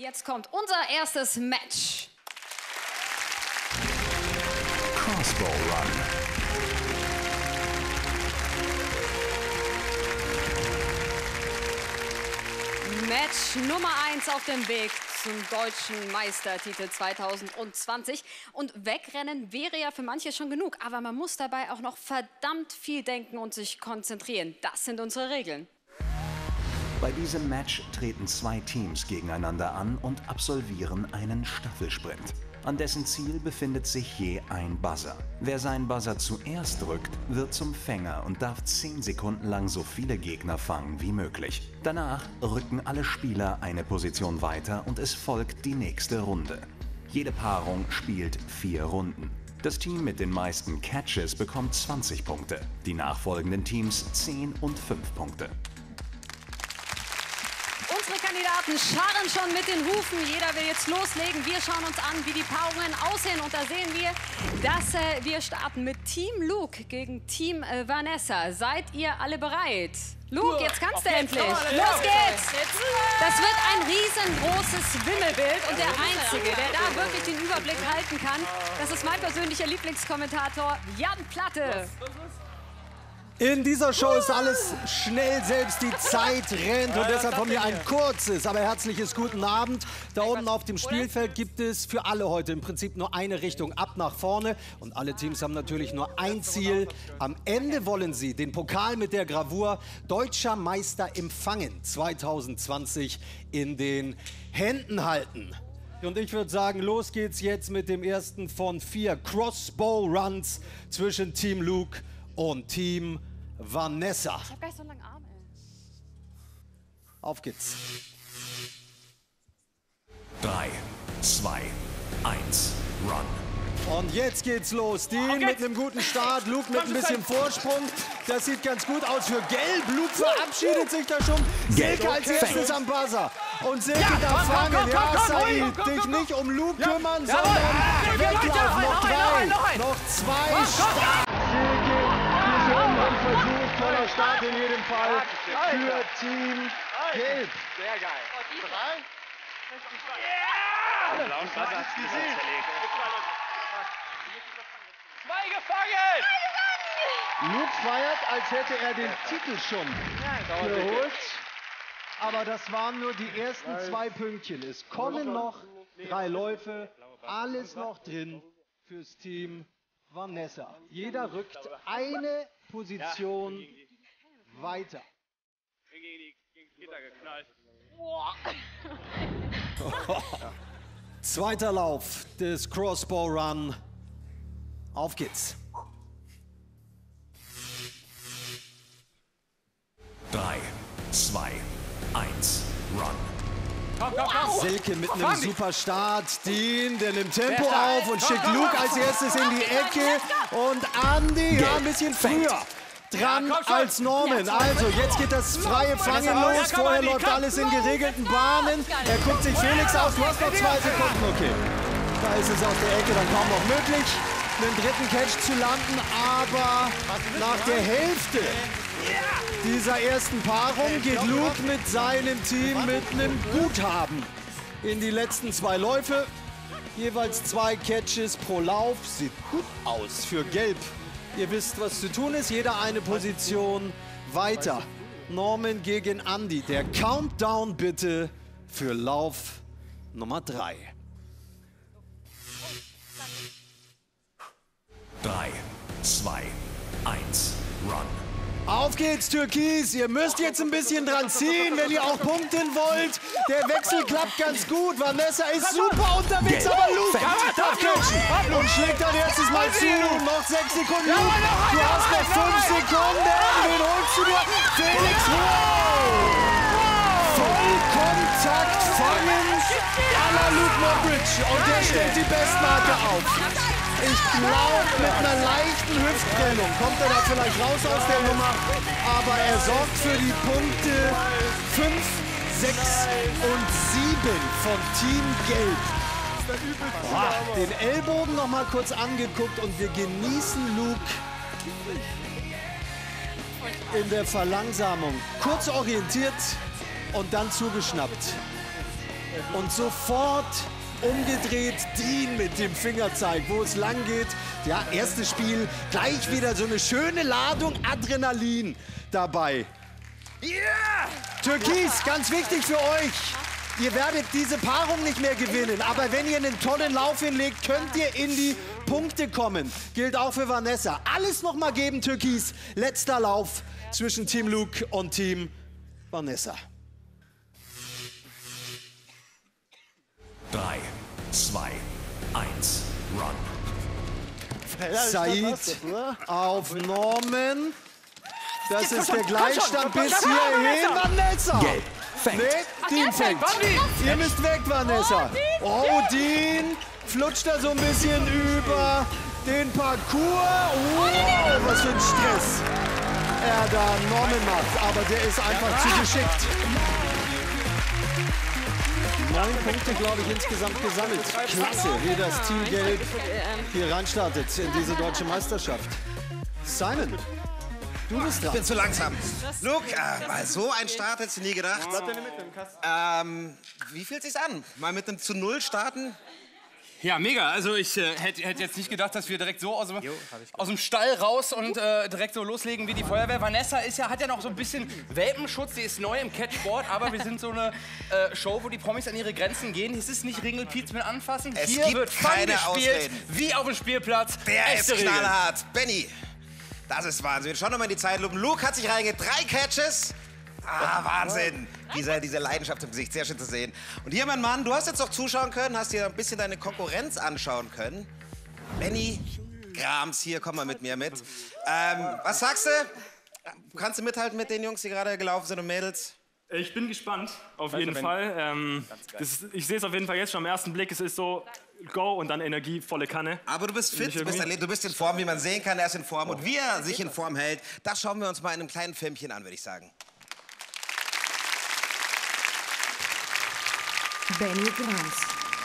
Jetzt kommt unser erstes Match. Crossbow Run. Match Nummer 1 auf dem Weg zum deutschen Meistertitel 2020. Und wegrennen wäre ja für manche schon genug. Aber man muss dabei auch noch verdammt viel denken und sich konzentrieren. Das sind unsere Regeln. Bei diesem Match treten zwei Teams gegeneinander an und absolvieren einen Staffelsprint. An dessen Ziel befindet sich je ein Buzzer. Wer seinen Buzzer zuerst drückt, wird zum Fänger und darf 10 Sekunden lang so viele Gegner fangen wie möglich. Danach rücken alle Spieler eine Position weiter und es folgt die nächste Runde. Jede Paarung spielt 4 Runden. Das Team mit den meisten Catches bekommt 20 Punkte, die nachfolgenden Teams 10 und 5 Punkte. Unsere Kandidaten scharren schon mit den Hufen. Jeder will jetzt loslegen. Wir schauen uns an, wie die Paarungen aussehen. Und da sehen wir, dass wir starten mit Team Luke gegen Team Vanessa. Seid ihr alle bereit? Luke, jetzt kannst du endlich. Los geht's! Das wird ein riesengroßes Wimmelbild. Und der Einzige, der da wirklich den Überblick halten kann, das ist mein persönlicher Lieblingskommentator, Jan Platte. In dieser Show ist alles schnell, selbst die Zeit rennt und deshalb von mir ein kurzes, aber herzliches guten Abend. Da oben auf dem Spielfeld gibt es für alle heute im Prinzip nur eine Richtung, ab nach vorne. Und alle Teams haben natürlich nur ein Ziel. Am Ende wollen sie den Pokal mit der Gravur Deutscher Meister empfangen 2020 in den Händen halten. Und ich würde sagen, los geht's jetzt mit dem ersten von 4 Crossbow Runs zwischen Team Luke und Team Vanessa. Ich hab gar nicht so einen langen Arm, ey. Auf geht's. 3, 2, 1, Run. Und jetzt geht's los. Dean mit einem guten Start, Luke mit ein bisschen Vorsprung. Das sieht ganz gut aus für Gelb. Luke verabschiedet sich da schon. Silke als erstes am Buzzer. Und Silke darf fangen. Ja, Said, dich nicht um Luke kümmern, sondern weglaufen. Noch 3, noch 2, Start. Versuch, toller Start in jedem Fall für Team Gelb. Sehr geil. 3. Ja! Was hat's gesehen? 2 gefangen! Luke feiert, als hätte er den Titel schon geholt. Aber das waren nur die ersten 2 Pünktchen. Es kommen noch 3 Läufe. Alles noch drin fürs Team Vanessa. Jeder rückt eine Position weiter. Gegen die Gitter geknallt. Zweiter Lauf des Crossbow Run. Auf geht's. 3, 2, 1, Run. Silke mit einem super Start. Dean, der nimmt Tempo auf und schickt Luke als erstes in die Ecke. Und Andy, ja, ein bisschen früher dran als Norman. Also, jetzt geht das freie Fangen los. Vorher läuft alles in geregelten Bahnen. Er guckt sich Felix aus. Du hast noch 2 Sekunden. Okay, da ist es aus der Ecke dann kaum noch möglich, den dritten Catch zu landen. Aber nach der Hälfte dieser ersten Paarung geht Luke mit seinem Team mit einem Guthaben in die letzten 2 Läufe. Jeweils 2 Catches pro Lauf. Sieht gut aus für Gelb. Ihr wisst, was zu tun ist. Jeder eine Position weiter. Norman gegen Andy. Der Countdown bitte für Lauf Nummer 3. 3, 2, 1, Run. Auf geht's, Türkis. Ihr müsst jetzt ein bisschen dran ziehen, wenn ihr auch punkten wollt. Der Wechsel klappt ganz gut. Vanessa ist super unterwegs, aber Luke darf catchen und schlägt dann erstes Mal zu. Noch 6 Sekunden, Luke. Du hast noch 5 Sekunden. Wen holst du dir? Felix, wow! Vollkontakt fangen à la Luke Mockridge. Und der stellt die Bestmarke auf. Ich glaube, mit einer leichten Hüftprellung kommt er da vielleicht raus aus der Nummer. Aber er sorgt für die Punkte 5, 6 und 7 von Team Gelb. Boah, den Ellbogen noch mal kurz angeguckt und wir genießen Luke in der Verlangsamung. Kurz orientiert und dann zugeschnappt. Und sofort umgedreht Dean mit dem Fingerzeig, wo es lang geht. Ja, erstes Spiel, gleich wieder so eine schöne Ladung Adrenalin dabei. Yeah! Türkis, ganz wichtig für euch. Ihr werdet diese Paarung nicht mehr gewinnen, aber wenn ihr einen tollen Lauf hinlegt, könnt ihr in die Punkte kommen. Gilt auch für Vanessa. Alles noch mal geben, Türkis. Letzter Lauf zwischen Team Luke und Team Vanessa. 3, 2, 1, run. Said auf Norman. Das ist der Gleichstand bis hierhin. Vanessa! Gelb. Fängt. Nee, Dean fängt. Ihr müsst weg, Vanessa. Oh, Dean flutscht da so ein bisschen über den Parcours. Wow, was für ein Stress er da Norman macht. Aber der ist einfach zu geschickt. 9 Punkte, glaube ich, insgesamt gesammelt. Klasse, wie das Team Gelb hier reinstartet in diese deutsche Meisterschaft. Simon, du bist Ich dran. bin zu langsam. Luke, mal so ein Start hättest du nie gedacht. Wie fühlt sich's an? Mal mit einem zu 0 starten? Ja, mega. Also ich hätte jetzt nicht gedacht, dass wir direkt so aus dem Stall raus und direkt so loslegen wie die Feuerwehr. Vanessa hat ja noch so ein bisschen Welpenschutz, die ist neu im Catchboard, aber wir sind so eine Show, wo die Promis an ihre Grenzen gehen. Es ist nicht Ringelpiez mit anfassen. Es Hier gibt wird Fun keine gespielt, Ausreden. wie auf dem Spielplatz. Der Echte ist Regeln. knallhart. Benny, das ist Wahnsinn. Schau noch mal in die Zeitlupen. Luke hat sich reingeht. 3 Catches. Wahnsinn. Diese Leidenschaft im Gesicht, sehr schön zu sehen. Und hier, mein Mann, du hast jetzt noch zuschauen können, hast dir ein bisschen deine Konkurrenz anschauen können. Benny Grams, hier, komm mal mit mir mit. Was sagst du? Kannst du mithalten mit den Jungs, die gerade gelaufen sind und Mädels? Ich bin gespannt, auf jeden Fall. Ich sehe es auf jeden Fall jetzt schon am ersten Blick. Es ist so Go und dann Energie, volle Kanne. Aber du bist fit, du bist in Form, wie man sehen kann. Er ist in Form. Und wie er sich in Form hält, das schauen wir uns mal in einem kleinen Filmchen an, würde ich sagen. Benny Grams.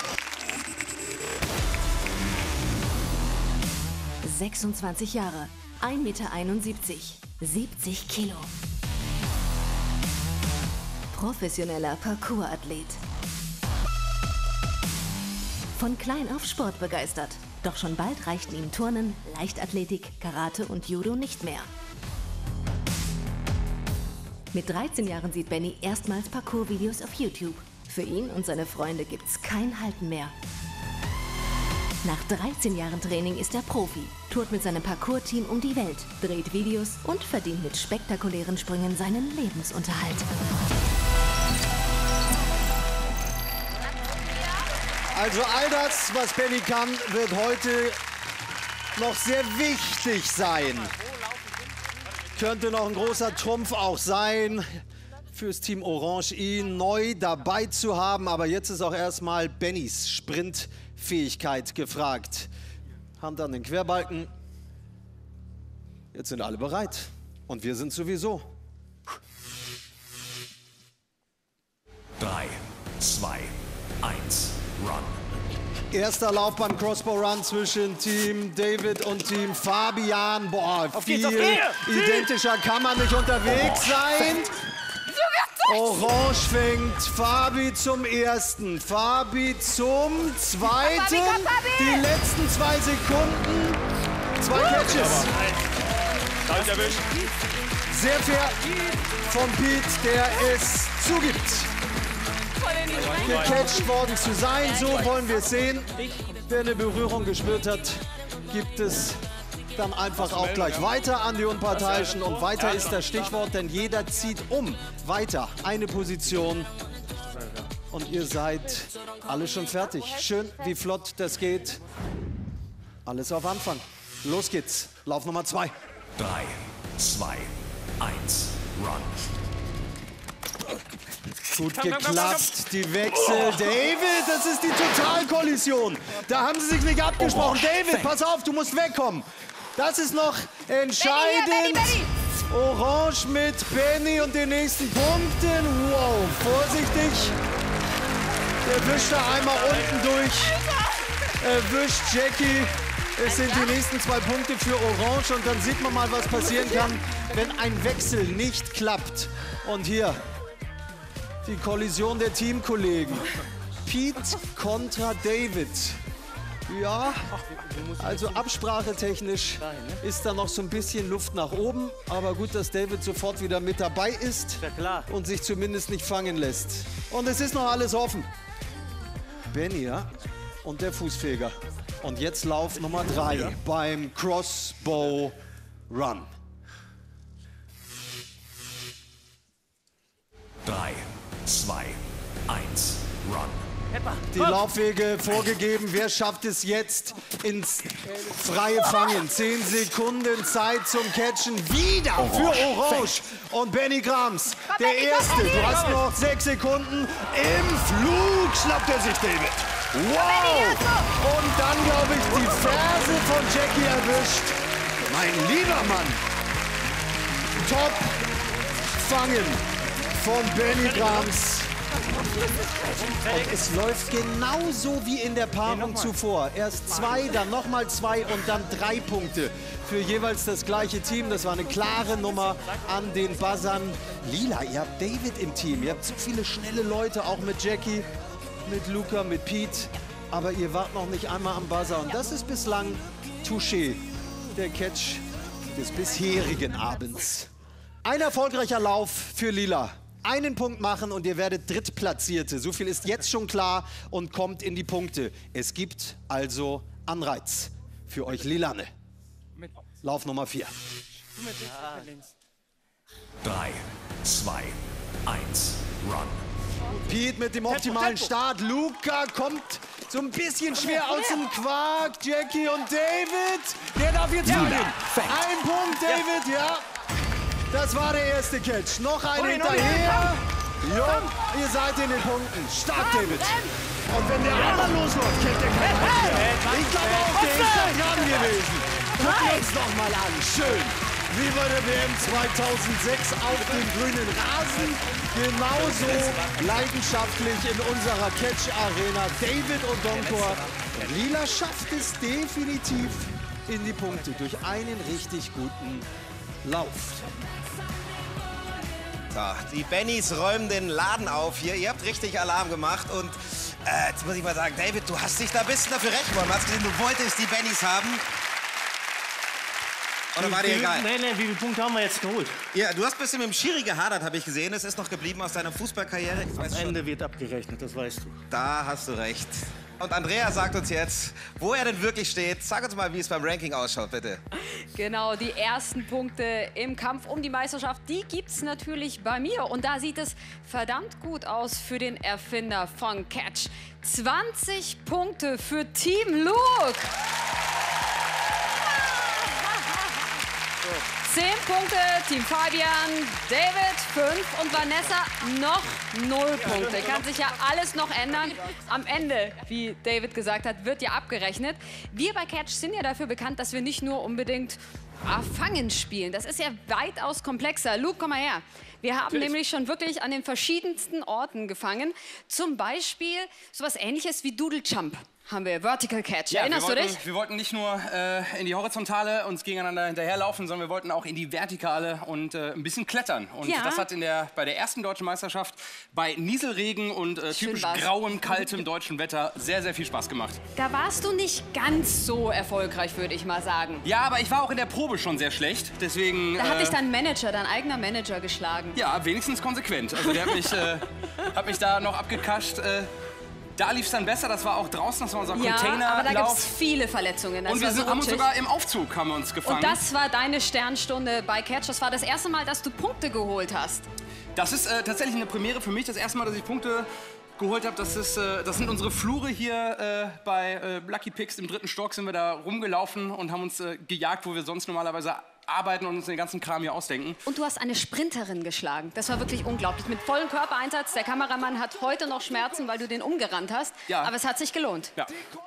26 Jahre, 1,71 Meter, 70 Kilo. Professioneller Parkour-Athlet. Von klein auf Sport begeistert. Doch schon bald reichten ihm Turnen, Leichtathletik, Karate und Judo nicht mehr. Mit 13 Jahren sieht Benny erstmals Parkour-Videos auf YouTube. Für ihn und seine Freunde gibt's kein Halten mehr. Nach 13 Jahren Training ist er Profi, tourt mit seinem Parkour-Team um die Welt, dreht Videos und verdient mit spektakulären Sprüngen seinen Lebensunterhalt. Also all das, was Benny kann, wird heute noch sehr wichtig sein. Könnte noch ein großer Trumpf auch sein, fürs Team Orange ihn neu dabei zu haben. Aber jetzt ist auch erstmal Bennys Sprintfähigkeit gefragt. Hand an den Querbalken. Jetzt sind alle bereit. Und wir sind sowieso. 3, 2, 1, run. Erster Lauf beim Crossbow Run zwischen Team David und Team Fabian. Boah, viel identischer kann man nicht unterwegs sein. Orange fängt. Fabi zum ersten. Fabi zum zweiten. Die letzten 2 Sekunden. 2 Catches. Sehr fair von Pete, der es zugibt, gecatcht worden zu sein. So wollen wir es sehen. Wer eine Berührung gespürt hat, gibt es dann einfach auch gleich weiter an die Unparteiischen. Und weiter ist das Stichwort, denn jeder zieht um. Weiter, eine Position. Und ihr seid alle schon fertig. Schön, wie flott das geht. Alles auf Anfang. Los geht's. Lauf Nummer 2. 3, 2, 1, run. Gut geklappt, die Wechsel. David, das ist die Totalkollision. Da haben sie sich nicht abgesprochen. David, pass auf, du musst wegkommen. Das ist noch entscheidend. Orange mit Benny und den nächsten Punkten. Wow, vorsichtig. Der wischt da einmal unten durch. Erwischt Jackie. Es sind die nächsten 2 Punkte für Orange. Und dann sieht man mal, was passieren kann, wenn ein Wechsel nicht klappt. Und hier Die Kollision der Teamkollegen. Pete kontra David. Ja, also absprachetechnisch ist da noch so ein bisschen Luft nach oben. Aber gut, dass David sofort wieder mit dabei ist und sich zumindest nicht fangen lässt. Und es ist noch alles offen. Benny und der Fußfeger. Und jetzt Lauf Nummer 3 beim Crossbow Run. 3, 2, 1, Run. Die Laufwege vorgegeben. Wer schafft es jetzt ins freie Fangen? 10 Sekunden Zeit zum Catchen. Wieder für Orange. Und Benny Grams, der Erste. Du hast noch 6 Sekunden. Im Flug schnappt er sich David. Wow! Und dann, glaube ich, die Ferse von Jackie erwischt. Mein lieber Mann. Top Fangen von Benny Grams. Und es läuft genauso wie in der Paarung zuvor. Erst 2, dann nochmal 2 und dann 3 Punkte für jeweils das gleiche Team. Das war eine klare Nummer an den Buzzern. Lila, ihr habt David im Team. Ihr habt so viele schnelle Leute, auch mit Jackie, mit Luca, mit Pete. Aber ihr wart noch nicht einmal am Buzzer. Und das ist bislang Touché, der Catch des bisherigen Abends. Ein erfolgreicher Lauf für Lila. Einen Punkt machen und ihr werdet Drittplatzierte. So viel ist jetzt schon klar und kommt in die Punkte. Es gibt also Anreiz für euch Lilane. Lauf Nummer 4. 3, 2, 1, Run. Pete mit dem optimalen Start. Luca kommt so ein bisschen schwer aus dem Quark. Jackie und David. Der darf jetzt fangen. Ein Punkt, David, ja. Das war der erste Catch. Noch ein hinterher. Jo, ihr seid in den Punkten. Stark, David. Und wenn der andere losläuft, kennt der keinen mehr. Ich glaube auch, der ist da dran gewesen. Gucken wir uns noch mal an. Schön. Wie bei der WM 2006 auf dem grünen Rasen. Genauso leidenschaftlich in unserer Catch-Arena. David und Donkor. Lila schafft es definitiv in die Punkte durch einen richtig guten Lauf. So, die Bennys räumen den Laden auf hier. Ihr habt richtig Alarm gemacht. Und jetzt muss ich mal sagen, David, du hast dich da ein bisschen dafür recht geworden. Du hast gesehen, du wolltest die Bennys haben. Oder war dir egal? Nee, wie viele Punkte haben wir jetzt geholt? Ja, du hast ein bisschen mit dem Schiri gehadert, habe ich gesehen. Es ist noch geblieben aus deiner Fußballkarriere. Am Ende wird abgerechnet, das weißt du. Da hast du recht. Und Andrea sagt uns jetzt, wo er denn wirklich steht. Sag uns mal, wie es beim Ranking ausschaut, bitte. Genau, die ersten Punkte im Kampf um die Meisterschaft, die gibt's natürlich bei mir. Und da sieht es verdammt gut aus für den Erfinder von Catch. 20 Punkte für Team Luke. 10 Punkte, Team Fabian, David 5 und Vanessa noch 0 Punkte. Kann sich ja alles noch ändern. Am Ende, wie David gesagt hat, wird ja abgerechnet. Wir bei Catch sind ja dafür bekannt, dass wir nicht nur unbedingt Fangen spielen. Das ist ja weitaus komplexer. Luke, komm mal her. Wir haben nämlich schon wirklich an den verschiedensten Orten gefangen. Zum Beispiel sowas Ähnliches wie Doodle Jump. Haben wir Vertical Catch. Ja, Erinnerst du dich? Wir wollten nicht nur in die Horizontale uns gegeneinander hinterherlaufen, sondern wir wollten auch in die Vertikale und ein bisschen klettern. Und das hat bei der ersten deutschen Meisterschaft bei Nieselregen und typisch grauem, kaltem deutschen Wetter sehr, sehr viel Spaß gemacht. Da warst du nicht ganz so erfolgreich, würde ich mal sagen. Ja, aber ich war auch in der Probe schon sehr schlecht, deswegen... Da hat dich dein Manager, dein eigener Manager geschlagen. Ja, wenigstens konsequent. Also der hat mich da noch abgekascht. Da lief es dann besser, das war auch draußen, das war unser Containerlauf. Ja, aber da gibt es viele Verletzungen. Das und wir haben uns sogar im Aufzug haben wir uns gefangen. Und das war deine Sternstunde bei Catch. Das war das erste Mal, dass du Punkte geholt hast. Das ist tatsächlich eine Premiere für mich. Das erste Mal, dass ich Punkte geholt habe, das sind unsere Flure hier bei Lucky Picks. Im 3. Stock sind wir da rumgelaufen und haben uns gejagt, wo wir sonst normalerweise arbeiten und uns den ganzen Kram hier ausdenken. Und du hast eine Sprinterin geschlagen. Das war wirklich unglaublich. Mit vollem Körpereinsatz. Der Kameramann hat heute noch Schmerzen, weil du den umgerannt hast. Ja. Aber es hat sich gelohnt. Ja.